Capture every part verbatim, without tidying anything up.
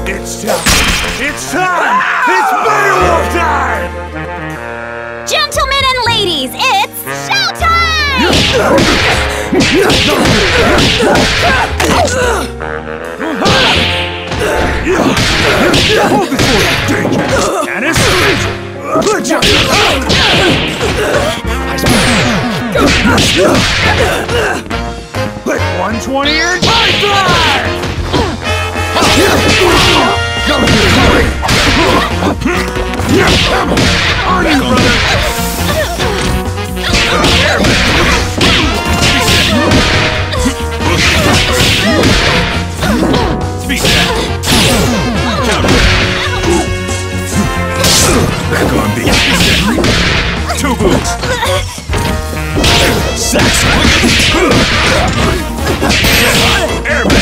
It's time! It's time! It's Beowulf time! Gentlemen and ladies, it's showtime! Hold this for you, danger! Canis! Good job! Let one twenty and high five! On you, brother! Speak that! Back on me! Two boots! Sax! Airbag!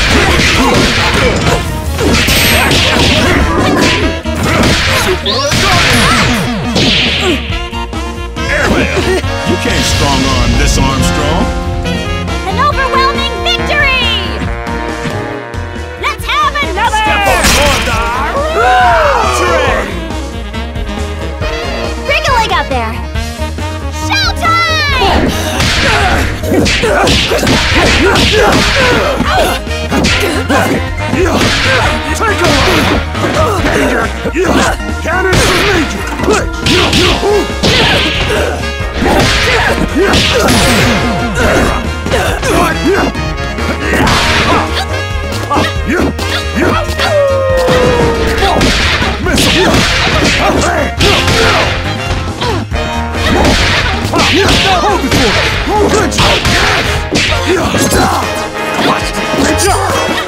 Airmail! You can't strong-arm this Armstrong! An overwhelming victory! Let's have another! Step on board, train! Break a leg out there! Showtime! Take a look! Danger! Cannon for Major! Missile! Hold it for me! Good job! Yes! What? Good job!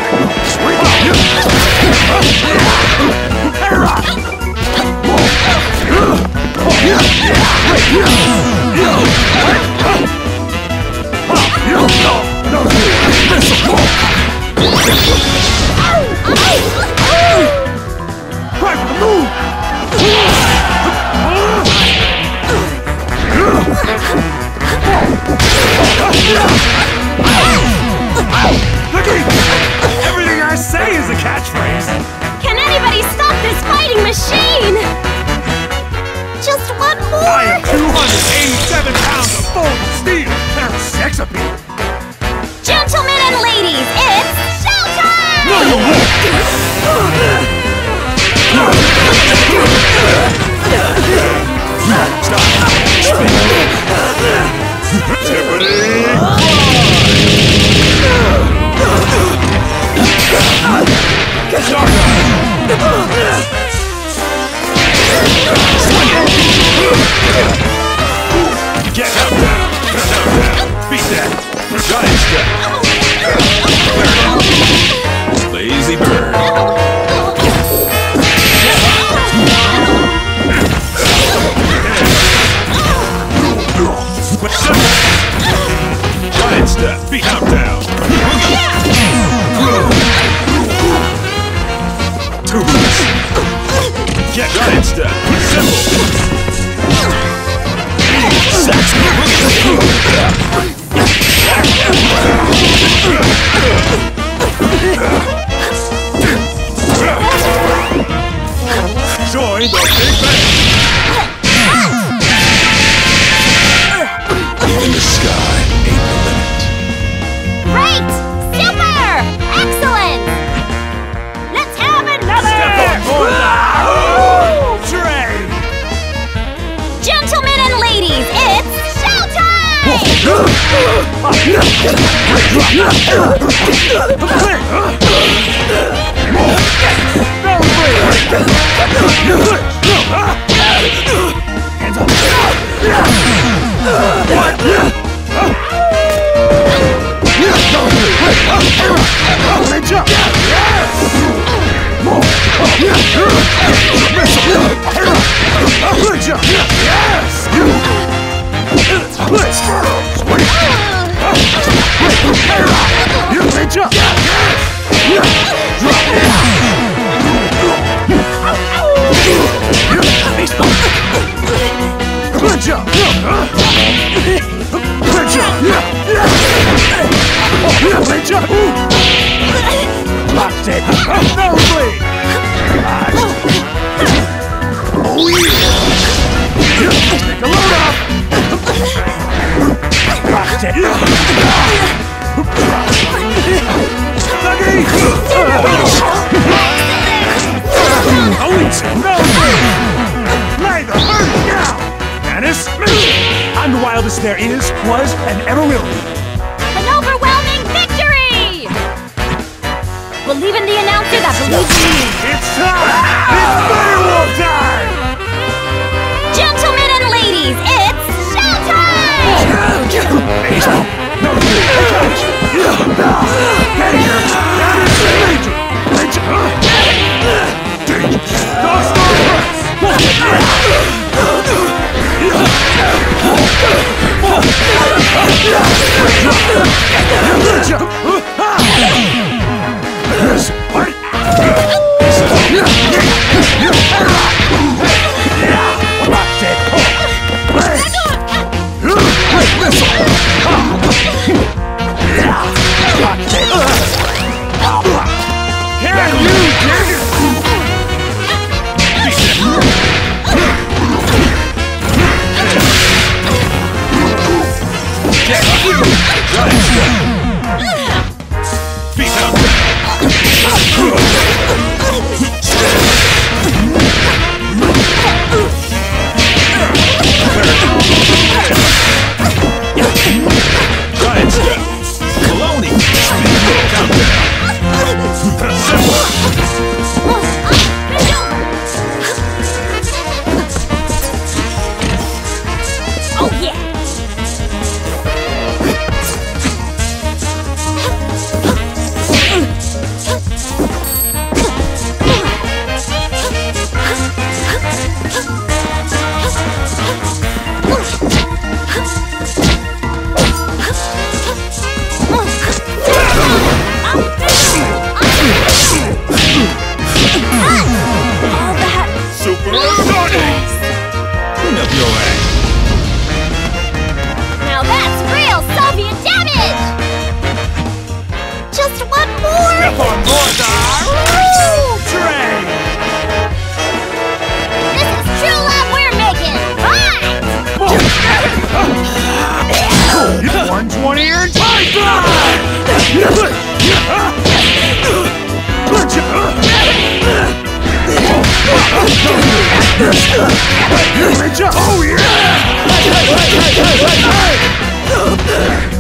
Everything I say is a catchphrase! Can anybody stop this fighting machine? Just one more! I am two hundred eighty-seven pounds of folded steel and a sex appeal! Gentlemen and ladies, it's showtime! No, you won't! Stop! Tippity! Get up now! Get up now! Beat that! Giant step! Lazy bird! Giant step! Beat up down! Two boots! Get giant step! Simple! Sax! Join the Big Bang! Even the sky ain't the limit. Great! Super! Excellent! Let's have another! Step on board the train! Gentlemen and ladies, it's showtime! Hands up! Reach up! Good job! Yes! Let's go! You reach up! Yes! Drop it! Good job! Good job! Good job! Lock it! No bleed! Watch it! Lucky! Oh, it's no! Lay the hurt now! Janice, I'm the wildest there is, was, and ever will be. An overwhelming victory! Believe in the announcer that believes in you. It's time! It's Beowulf time! Gentlemen and ladies, it's showtime! Angel! No, Danger! Danger! Danger! Danger! Lost our breaths! Yes! What? Watch it! Can you dig it? Oh yeah! Now that's real Soviet damage! Just one more! Step on board our road train! This is true love we're making! Right! one twenty and time fly! Oh yeah!